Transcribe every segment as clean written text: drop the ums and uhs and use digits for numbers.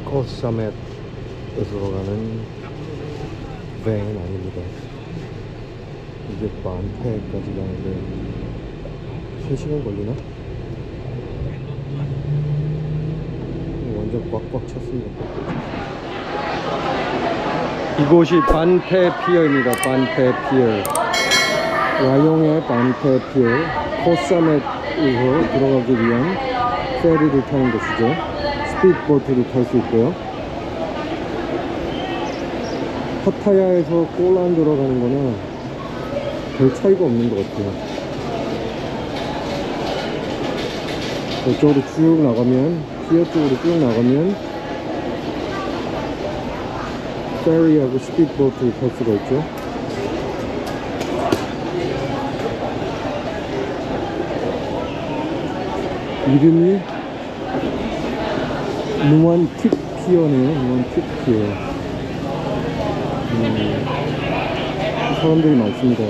코사멧으로 가는 밴 아닙니다. 이게 반페까지 가는데 3시간 걸리나? 완전 꽉꽉 찼습니다. 이곳이 반페 피어입니다. 반페 피어. 라용의 반페 피어. 코사멧으로 들어가기 위한 페리를 타는 곳이죠. 스피드보트를 탈 수 있고요. 파타야에서 꼴란드로 가는 거는 별 차이가 없는 것 같아요. 이쪽으로 쭉 나가면, 피어 쪽으로 쭉 나가면 페리하고 스피드보트를 탈 수가 있죠. 이름이 누안틱 피어네요. 누안틱 피어. 사람들이 많습니다.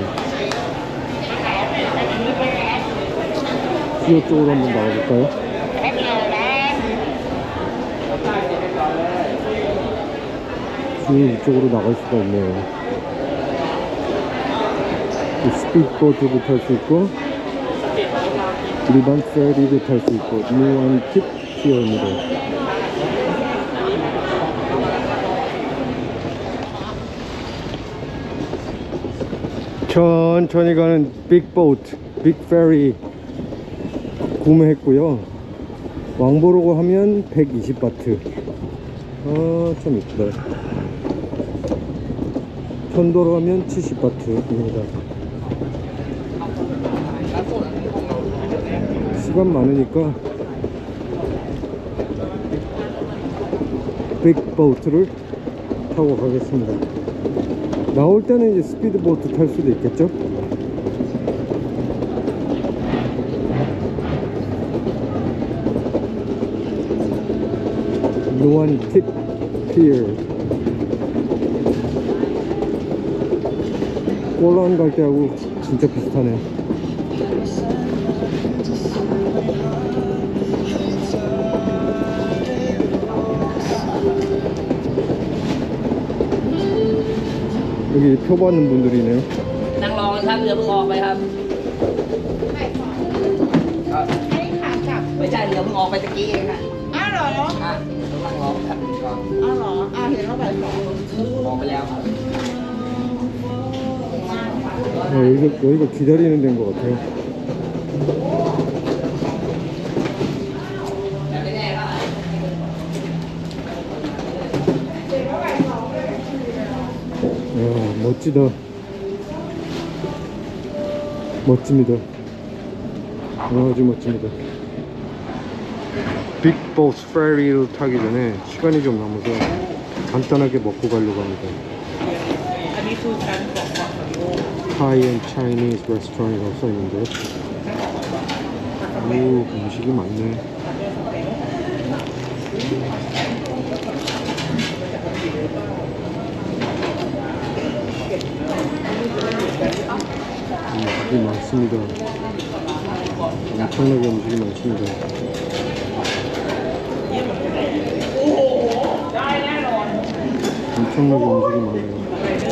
피어 쪽으로 한번 나가볼까요? 쭉 이쪽으로 나갈 수가 있네요. 스피드보트도 탈 수 있고 일반 페리도 탈 수 있고 누안틱 피어입니다. 천천히 가는 빅보트, 빅페리 구매했고요. 왕복으로 하면 120바트. 참 이쁘다. 편도로 하면 70바트입니다. 시간 많으니까 빅보트를 타고 가겠습니다. 나올 때는 이제 스피드보트 탈 수도 있겠죠? 누안틱 피어. 꼴란 갈 때하고 진짜 비슷하네. 여기 표 받는 분들이네요. นั่งรอกันครับเรือเพิ่งออกไปครับไม่ใช่เรือเพิ่งออกไปตะกี้เองค่ะอ้าวเหรอนั่งรอครับอ้าวเหรอเห็นว่าบ่ายสองออกไปแล้วครับ 여기가 기다리는 데인 것 같아요. 멋지다. 멋집니다. 아주 멋집니다. 빅보스 페리를 타기 전에 시간이 좀 남아서 간단하게 먹고 가려고 합니다. Thai and Chinese restaurant이라고 써있는데 오, 음식이 많네. 음식이 많습니다. 엄청나게 음식이 많습니다. 엄청나게 음식이 많아요.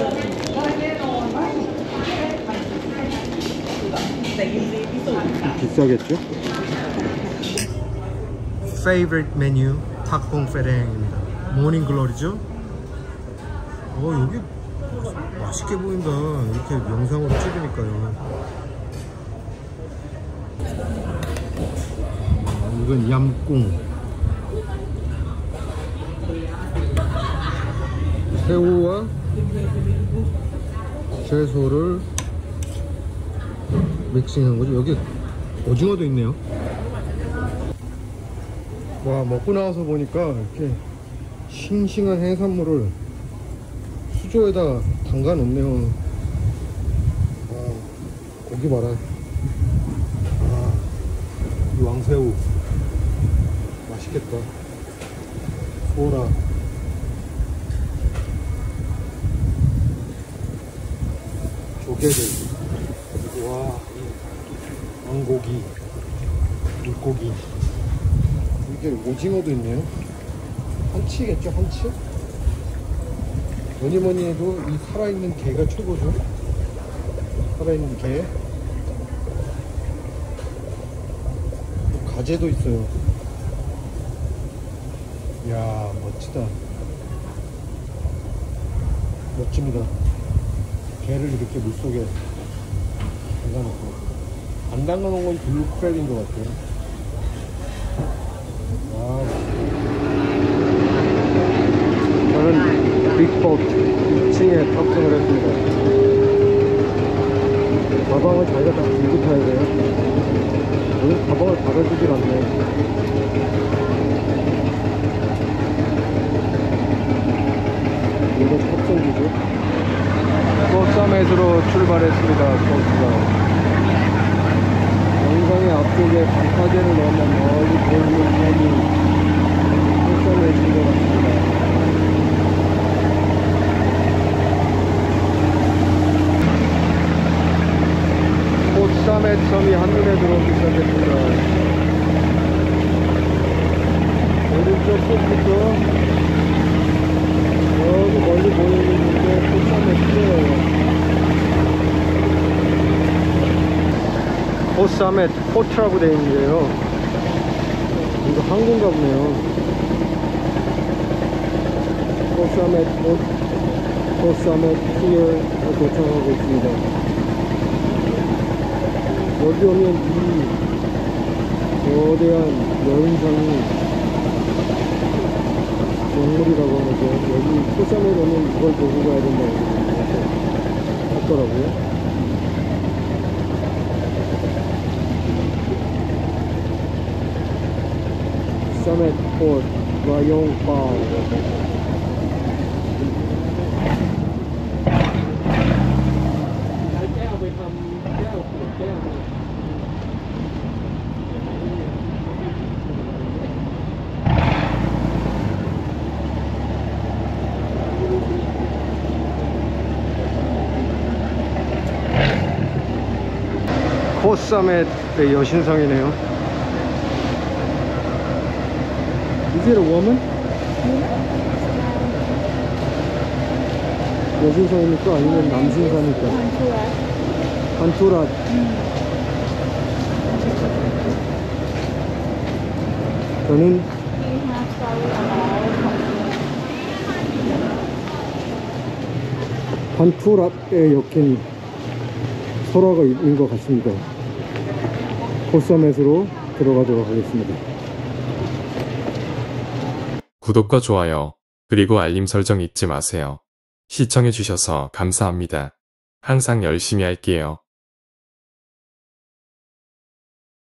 비싸겠죠? Favorite menu 탁봉 페랭입니다. 모닝글로리죠? 여기 맛있게 보인다. 이렇게 영상으로 찍으니까요. 이건 얌꿍. 새우와 채소를 믹싱한 거죠. 여기 오징어도 있네요. 와, 먹고 나와서 보니까 이렇게 싱싱한 해산물을 수조에다 담가 놓네요. 고기 봐라. 이 왕새우 맛있겠다. 소라, 조개들, 와, 왕고기, 물고기. 이게 오징어도 있네요. 한치겠죠, 한치? 뭐니 뭐니 해도 이 살아있는 개가 최고죠. 살아있는 개. 또 가재도 있어요. 이야, 멋지다. 멋집니다. 개를 이렇게 물속에 담가놓고. 안 담가놓은 건 블루 크랩인 것 같아요. 와. 저는 빅보트 2층에 탑승을 했습니다. 가방을 자기가 다 들고 타야 돼요. 오늘 가방을 받아주질 않네. 이거 탑승기죠. 코사멧으로 출발했습니다. 버스가. 영상의 앞쪽에 방파제를 넣으면 멀리 보이는 섬이 코사멧인 것 같습니다. 코사멧 섬이 한눈에 들어오기 시작했습니다. 오른쪽 끝부터 여기 멀리 보이는 게 코사멧이에요. 코사멧 포트라고 되어 있는데요. 이거 항공가 보네요. 코사멧 포트, 코사멧 피어에 도착하고 있습니다. 여기 오면 이 거대한 여인상이 명물이라고 하죠. 여기 코사멧 오면 이걸 보고 가야 된다고 하더라고요. Summit Port, Rayong Pao. 코사멧의 여신상이네요. Is it a woman? 여신상입니까? 아니면 남신상입니까? 판투랏. 저는 판투랏에 엮인 설화가 있는 것 같습니다. 코사멧으로 들어가도록 하겠습니다. 구독과 좋아요, 그리고 알림 설정 잊지 마세요. 시청해주셔서 감사합니다. 항상 열심히 할게요.